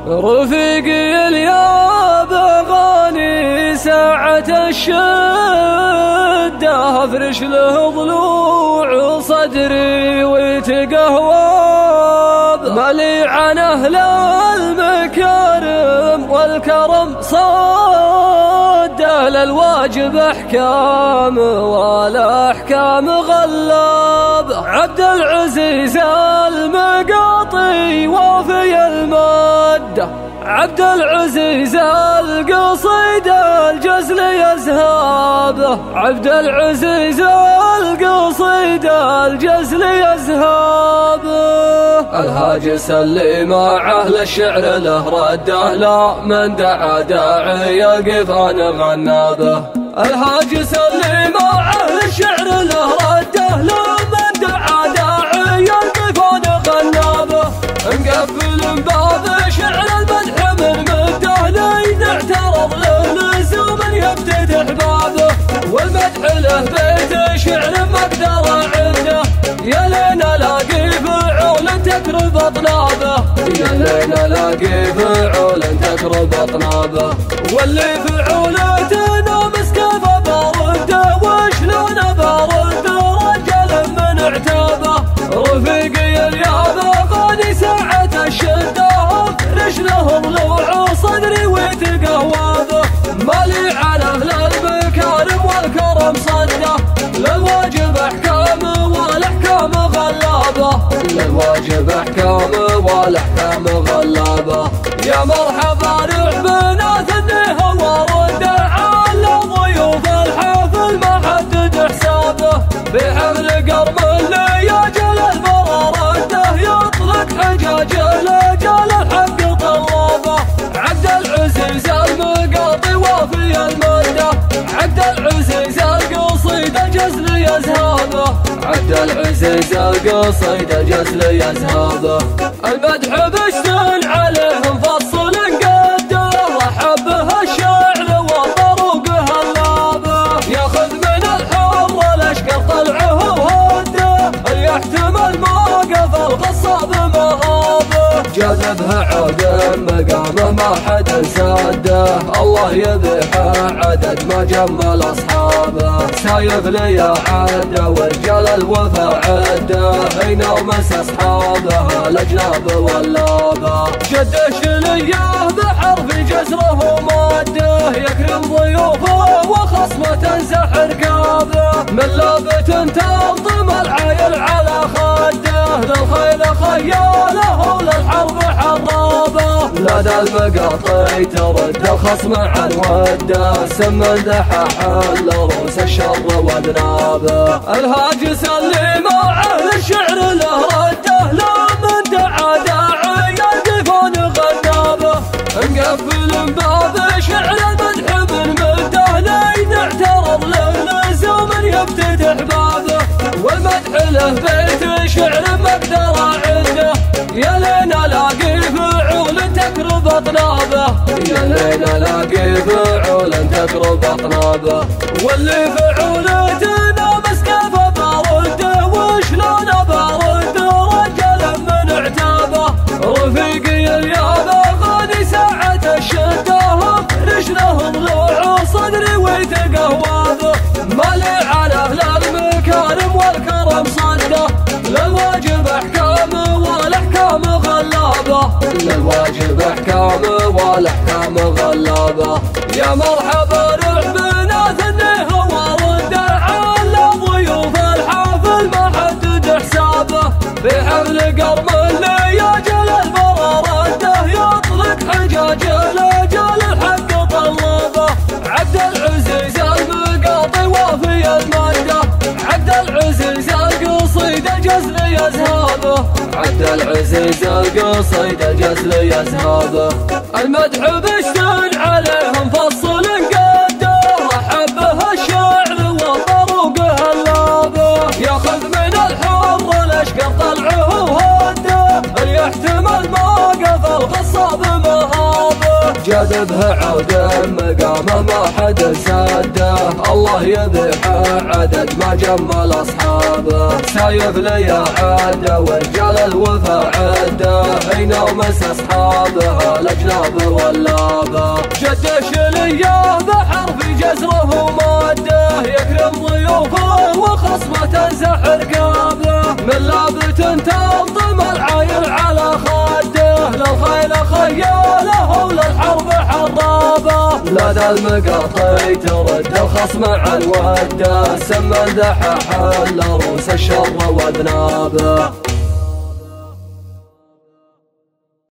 رفيقي الياب غاني ساعة الشدة، افرش له ضلوع صدري ويتقهوى، ملي عن اهل المكارم والكرم صده، للواجب احكام ولا احكام غلاب. عبد العزيز المقاطي وافي المده، عبد العزيز القصيدة الجزل يزهابه، عبد العزيز القصيدة الجزل يزهابه. الهاجس اللي مع أهل الشعر له رده، لا من دعا داعي يقف أنا غنابه. الهاجس اللي مع أهل الشعر له رده، لا من دعا داعي يقف أنا غنابه. نقفل باب شعر المدح من مده، لين اعترض للزوم يفتتح بابه، والمدح له بيت شعر ما اقدر اعده. يا لين الاقي فعول تكرب اطنابه، يا لين الاقي فعول تكرب اطنابه. واللي فعولتنا مسكفه برده، وشلون برده رجل من اعتابه. رفيقي الياب غاني ساعة الشدة، افرش له ضلوع صدري ويتقهوى، مالي على اهل المكارم والكرم صده، للواجب احكام والاحكام غلابه، للواجب احكام والاحكام غلابه. يا مرحبا بنات النهى ورده، على ضيوف الحفل ما حدد حسابه. بحمل قرم اللي يجل البرارده، يطلق حجاج الاجال الحق طلابه. عبد العزيز المقاطي وافي المده، عبد العزيز القصيدة جزل يزهابه، عبد العزيز القصيدة جزل يزهابه. المدح بشتن عليهم فصل قده، رحبه الشعر والطروق هلابه. ياخذ من الحر الاشقر طلعه وهده، يحتمل موقف الغصاب مهابه. جذبها عود مقامه ما حد ساده، الله يذبحه عدد ما جمل اصحابه. سايف لي عده ورجال الوفا عده، اين ومس اصحابه الاجناب واللابه. جده شليه بحرف جسره ماده، يكرم ضيوفه وخصمه تنزح ركابه. من لابة تلطم العايل على خده، للخيل خياله وللحرب حرابه. لدى المقاطي ترد الخصم عن وده، سم دحى حل روس الشر واذنابه. الهاجس اللي مع اهل الشعر له رده، لا من دعا داعي يقفون غنابه. نقفل باب شعر المدح من مده، لين اعترض للزوم يفتتح بابه، والمدح له بيت شعر ما اقدر اعده. يا لين الاقي فعول تكرب اطنابه، يا لين الاقي فعول تكرب اطنابه. واللي فعولتنا مسكفه برده، وشلون برده رجل من اعتابه. رفيقي الياب غاني ساعة الشده، افرش له ضلوع صدري ويتقهوى، مالي على اهل المكارم والكرم صده، للواجب احكام والاحكام غلابه، للواجب احكام والاحكام غلابه. يا مرحبا بنات النهى ورده، على ضيوف الحفل ما حدد حسابه. بحمل قرم اللي يجل البرارده، يطلق حجاج الاجال الحق طلابه. عبد العزيز المقاطي وافي المده، عبد العزيز القصيدة جزل يزهابه، عبد العزيز القصيدة جزل يزهابه. المدح بشتن عليهم فصل قده، رحبه الشعر والطروق هلابه. ياخذ من الحر الاشقر طلعه وهده، يحتمل موقف الغصاب مهابه. جذبها عود مقامه ما حد ساده، الله يذبحه عدد ما جمل اصحابه. سايف لي عده ورجال الوفا عده، اين ومس اصحابه الأجناب واللابة. جده شليه بحر في جزره وماده، يكرم ضيوفه وخصمه تنزح رقابه. من لابة تنظم العايل على خده، للخيل خياله وللحرب حرابه. لدى المقاطع ترد الخصم عن وده، سمن دحح لروس الشر واذنابه.